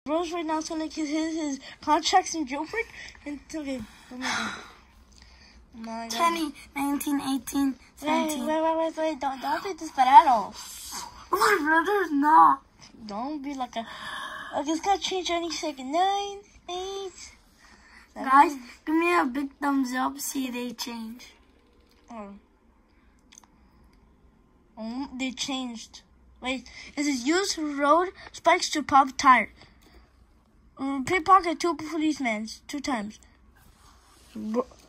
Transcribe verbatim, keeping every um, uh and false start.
Bro's right now selling his, his, his contracts in jailbreak. And, okay, oh my God. Oh my God. twenty, nineteen, eighteen, seventeen. Wait, wait, wait, wait, wait. Don't, don't be desperado. My brother's not. Don't be like a... Okay, it's gonna change any second. Nine, eight, seven. Guys, give me a big thumbs up. See they change. Oh. Oh, they changed. Wait, it says use road spikes to pop tire. Um, pickpocket two policemen two times. Bro,